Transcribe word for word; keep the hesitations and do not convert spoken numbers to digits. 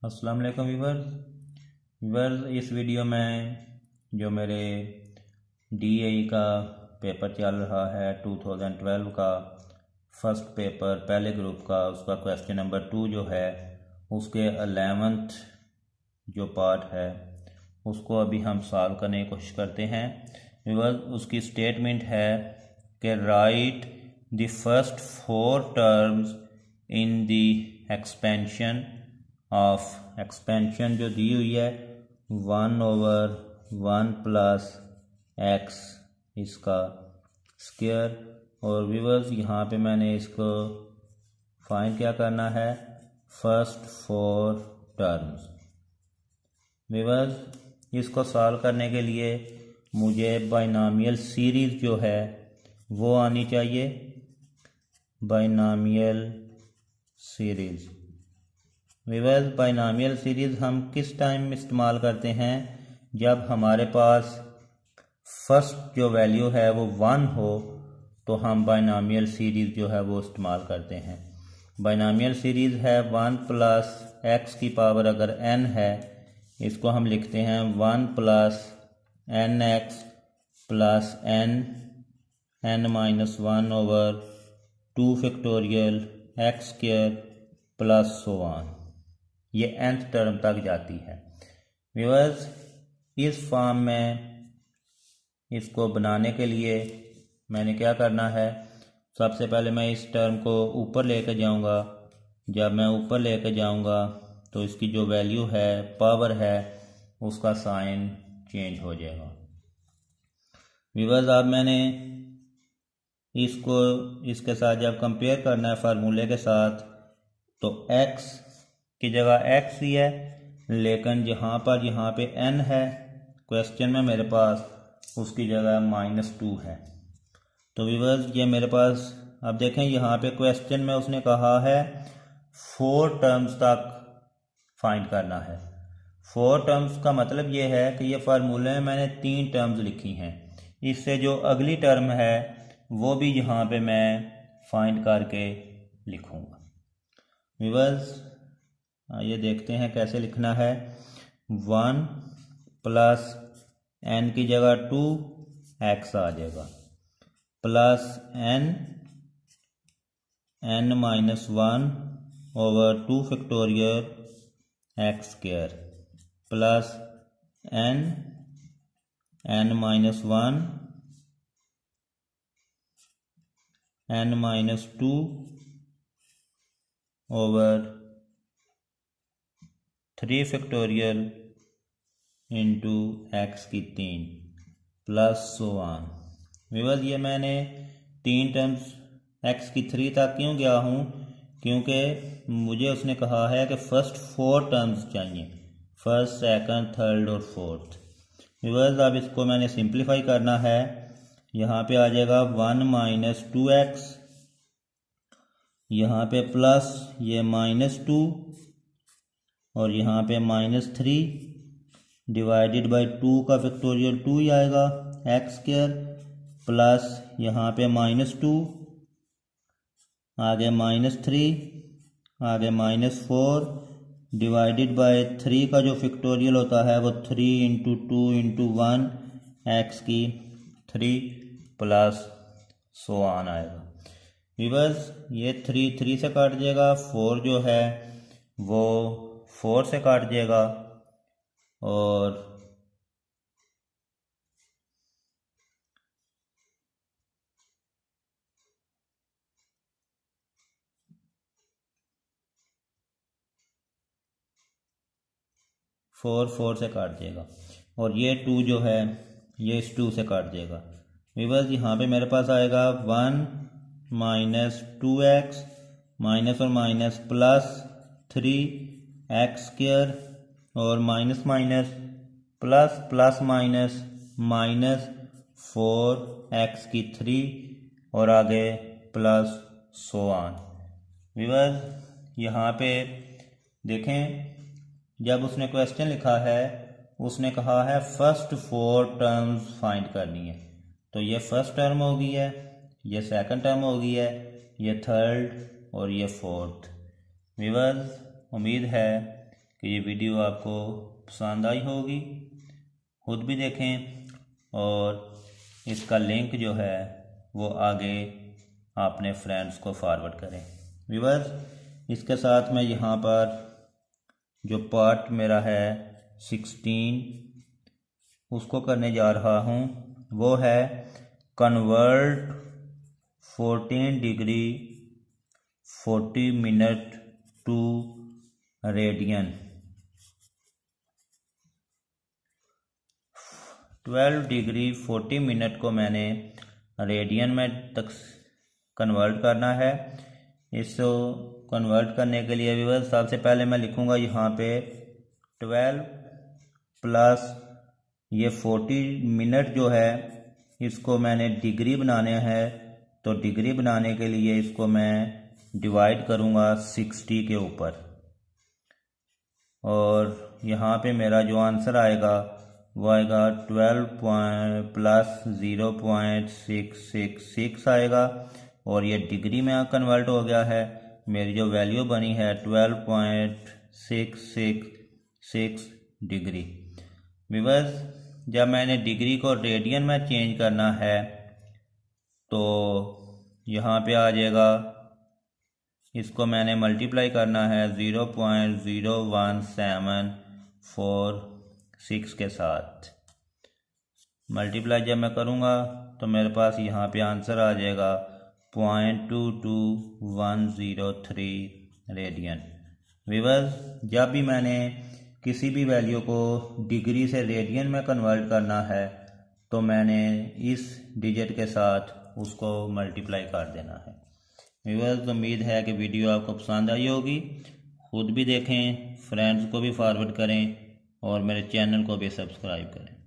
अस्सलाम वालेकुम viewers viewers इस वीडियो में जो मेरे डी ए ई का पेपर चल रहा है दो हज़ार बारह का फर्स्ट पेपर पहले ग्रुप का, उसका क्वेश्चन नंबर टू जो है उसके अलेवंथ जो पार्ट है उसको अभी हम सॉल्व करने की कोशिश करते हैं। व्यूअर्स उसकी स्टेटमेंट है कि write the first four terms in the expansion of expansion जो दी हुई है one over one plus x इसका स्क्वायर। और व्यूअर्स यहाँ पे मैंने इसको फाइंड क्या करना है, फर्स्ट फोर टर्म्स। व्यूअर्स इसको सॉल्व करने के लिए मुझे बाइनॉमियल सीरीज जो है वो आनी चाहिए, binomial series. Viewers binomial series हम किस टाइम इस्तेमाल करते हैं, जब हमारे पास फर्स्ट जो वैल्यू है वो वन हो तो हम बाइनॉमियल सीरीज जो है वो इस्तेमाल करते हैं। बाइनॉमियल सीरीज है वन प्लस एक्स की पावर अगर एन है, इसको हम लिखते हैं one plus n x plus n n minus one over two factorial x square plus so on. ये nth टर्म तक जाती है। व्यूअर्स इस फॉर्म में इसको बनाने के लिए मैंने क्या करना है, सबसे पहले मैं इस टर्म को ऊपर लेके जाऊंगा। जब मैं ऊपर लेके जाऊंगा तो इसकी जो वैल्यू है, पावर है, उसका साइन चेंज हो जाएगा। व्यूअर्स अब मैंने इसको इसके साथ जब कंपेयर करना है फार्मूले के साथ, तो x की जगह x ही है, लेकिन जहाँ पर यहाँ पे n है क्वेश्चन में मेरे पास, उसकी जगह माइनस टू है। तो व्यूअर्स ये मेरे पास, अब देखें यहाँ पे क्वेश्चन में उसने कहा है फोर टर्म्स तक फाइंड करना है। फोर टर्म्स का मतलब ये है कि ये फार्मूले में मैंने तीन टर्म्स लिखी हैं, इससे जो अगली टर्म है वो भी यहाँ पे मैं फाइंड करके लिखूँगा। व्यूअर्स ये देखते हैं कैसे लिखना है। वन प्लस एन की जगह टू एक्स आ जाएगा, plus n n minus one over two factorial x square plus n n minus one n minus two over three factorial into x की तीन प्लस सो ऑन। व्यूअर्स ये मैंने तीन terms x की three तक क्यों गया हूँ, क्योंकि मुझे उसने कहा है कि फर्स्ट फोर टर्म्स चाहिए, फर्स्ट सेकंड थर्ड और फोर्थ। व्यूअर्स अब इसको मैंने सिंप्लीफाई करना है। यहाँ पे आ जाएगा वन माइनस टू एक्स, यहाँ पे प्लस ये माइनस टू और यहाँ पे minus three divided by two का फैक्टोरियल टू ही आएगा एक्स स्क्वायर, प्लस यहाँ पे माइनस टू, आगे माइनस थ्री, आगे minus four divided by three का जो फैक्टोरियल होता है वो three into two into one x की थ्री प्लस सो ऑन आएगा। व्यूअर्स ये थ्री थ्री से काट जाएगा, फोर जो है वो फोर से काट जाएगा और फोर फोर से काट जाएगा और ये टू जो है ये इस टू से काट जाएगा। व्यूअर्स यहाँ पे मेरे पास आएगा one minus two x minus और minus plus three x square और minus minus plus plus minus minus four x की थ्री और आगे प्लस सो ऑन। व्यूअर्स यहाँ पे देखें, जब उसने क्वेश्चन लिखा है उसने कहा है फर्स्ट फोर टर्म्स फाइंड करनी है, तो ये फर्स्ट टर्म हो गई है, ये सेकंड टर्म हो गई है, ये थर्ड और ये फोर्थ। व्यूअर्स उम्मीद है कि ये वीडियो आपको पसंद आई होगी, खुद भी देखें और इसका लिंक जो है वो आगे अपने फ्रेंड्स को फॉरवर्ड करें। व्यूअर्स, इसके साथ मैं यहाँ पर जो पार्ट मेरा है सिक्सटीन उसको करने जा रहा हूँ, वो है convert fourteen degree forty minute to radian. Twelve degree forty minute को मैंने रेडियन में तक कन्वर्ट करना है। इसको कन्वर्ट करने के लिए व्यूअर्स सबसे पहले मैं लिखूँगा यहाँ पे ट्वेल्व प्लस ये फोर्टी मिनट जो है इसको मैंने डिग्री बनाने हैं, तो डिग्री बनाने के लिए इसको मैं डिवाइड करूँगा सिक्सटी के ऊपर और यहाँ पे मेरा जो आंसर आएगा वो आएगा twelve point plus zero point six six six आएगा और ये डिग्री में कन्वर्ट हो गया है। मेरी जो वैल्यू बनी है twelve point six six six degree. Viewers, जब मैंने डिग्री को रेडियन में चेंज करना है तो यहाँ पे आ जाएगा, इसको मैंने मल्टीप्लाई करना है zero point zero one seven four six के साथ। मल्टीप्लाई जब मैं करूँगा तो मेरे पास यहाँ पे आंसर आ जाएगा point two two one zero three radian. Viewers, जब भी मैंने किसी भी वैल्यू को डिग्री से रेडियन में कन्वर्ट करना है तो मैंने इस डिजिट के साथ उसको मल्टीप्लाई कर देना है। व्यूअर्स, उम्मीद है कि वीडियो आपको पसंद आई होगी, खुद भी देखें, फ्रेंड्स को भी फॉरवर्ड करें और मेरे चैनल को भी सब्सक्राइब करें।